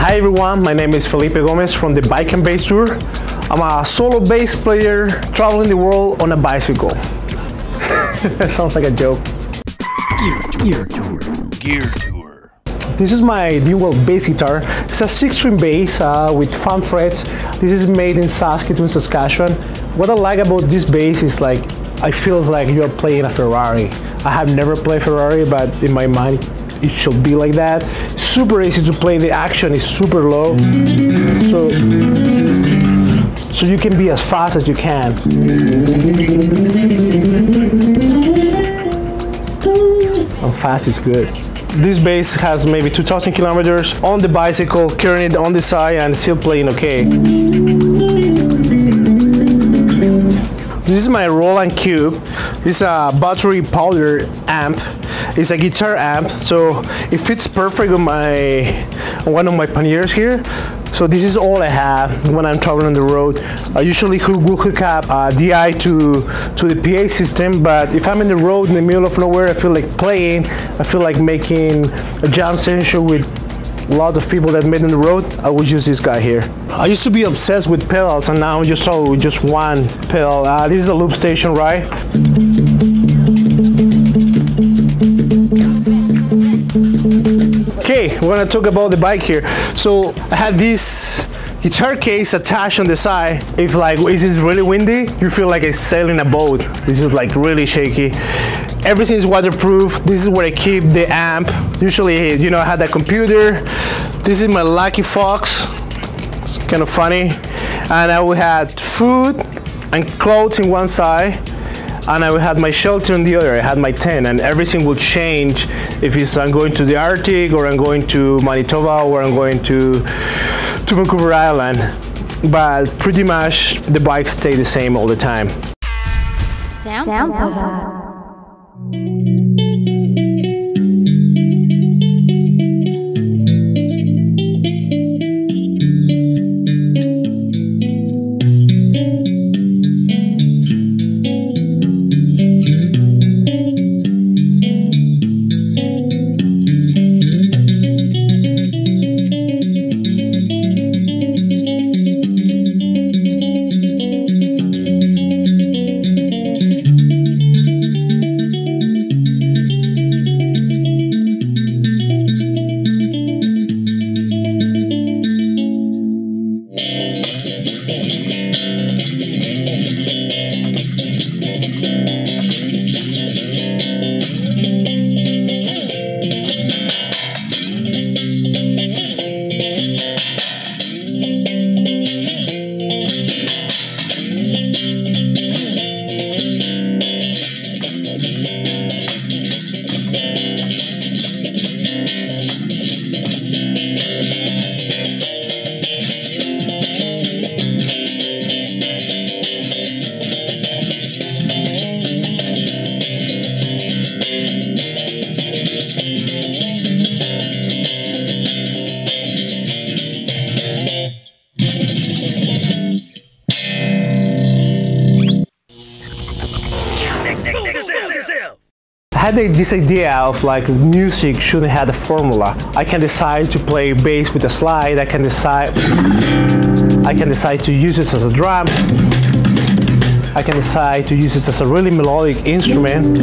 Hi everyone, my name is Felipe Gomez from the Bike and Bass Tour. I'm a solo bass player traveling the world on a bicycle. That sounds like a joke. Gear Tour. This is my dual bass guitar. It's a 6-string bass with fan frets. This is made in Saskatoon, Saskatchewan. What I like about this bass is like, I feel like you're playing a Ferrari. I have never played Ferrari, but in my mind, it should be like that. Super easy to play, the action is super low. So you can be as fast as you can. And fast is good. This bass has maybe 2,000 kilometers on the bicycle, carrying it on the side and still playing okay. This is my Roland Cube. This is a battery powered amp. It's a guitar amp, so it fits perfect on one of my panniers here. So this is all I have when I'm traveling on the road. I usually will hook up DI to the PA system, but if I'm in the road in the middle of nowhere, I feel like playing, I feel like making a jam session with a lot of people that made on the road, I would use this guy here. I used to be obsessed with pedals, and now I'm just one pedal. This is a loop station, right? Okay, we're gonna talk about the bike here. So I had this guitar case attached on the side. If like, is this really windy? You feel like it's sailing a boat. This is like really shaky. Everything is waterproof. This is where I keep the amp. Usually, you know, I had a computer. This is my Lucky Fox. It's kind of funny. And I would have food and clothes in one side, and I would have my shelter on the other. I had my tent, and everything will change if I'm going to the Arctic, or I'm going to Manitoba, or I'm going to Vancouver Island. But pretty much the bikes stay the same all the time. Sample. I had this idea of like music shouldn't have a formula. I can decide to play bass with a slide. I can decide to use it as a drum. I can decide to use it as a really melodic instrument.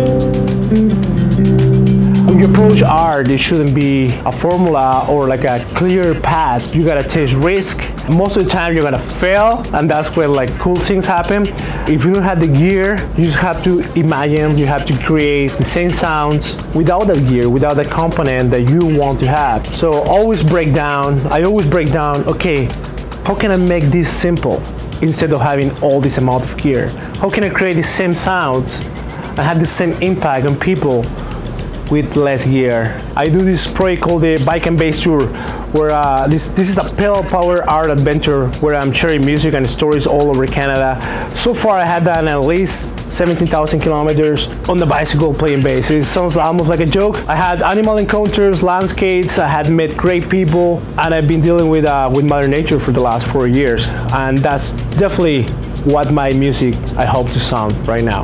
When you approach art, it shouldn't be a formula or like a clear path. You gotta take risk. Most of the time you're gonna fail, and that's where like cool things happen. If you don't have the gear, you just have to imagine, you have to create the same sounds without that gear, without the component that you want to have. So I always break down, okay, how can I make this simple instead of having all this amount of gear? How can I create the same sounds and have the same impact on people with less gear? I do this project called the Bike and Bass Tour, where this is a pedal power art adventure where I'm sharing music and stories all over Canada. So far I have done at least 17,000 kilometers on the bicycle playing bass. It sounds almost like a joke. I had animal encounters, landscapes, I had met great people, and I've been dealing with Mother Nature for the last 4 years. And that's definitely what my music I hope to sound right now.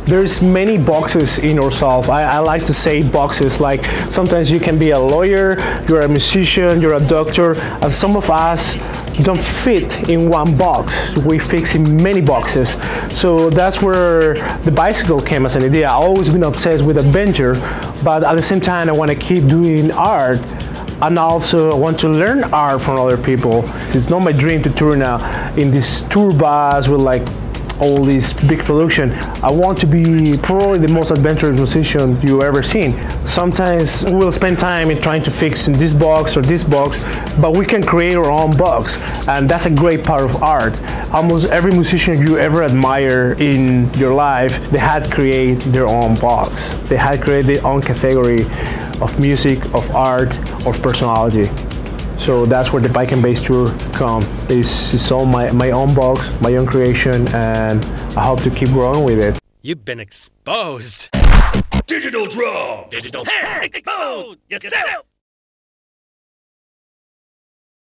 there's many boxes in yourself. I like to say boxes, like sometimes you can be a lawyer, you're a musician, you're a doctor, and some of us don't fit in one box. We fit in many boxes. So that's where the bicycle came as an idea. I've always been obsessed with adventure, but at the same time I want to keep doing art, and also I want to learn art from other people. It's not my dream to tour now in this tour bus with like all this big production. I want to be probably the most adventurous musician you ever seen. Sometimes we'll spend time in trying to fix in this box or this box, but we can create our own box, and that's a great part of art. Almost every musician you ever admire in your life, they had created their own box. They had created their own category of music, of art, of personality. So that's where the Bike and Bass tour comes. It's all my own box, my own creation, and I hope to keep growing with it. You've been exposed. Digital drum. Digital. Hey, expose yourself.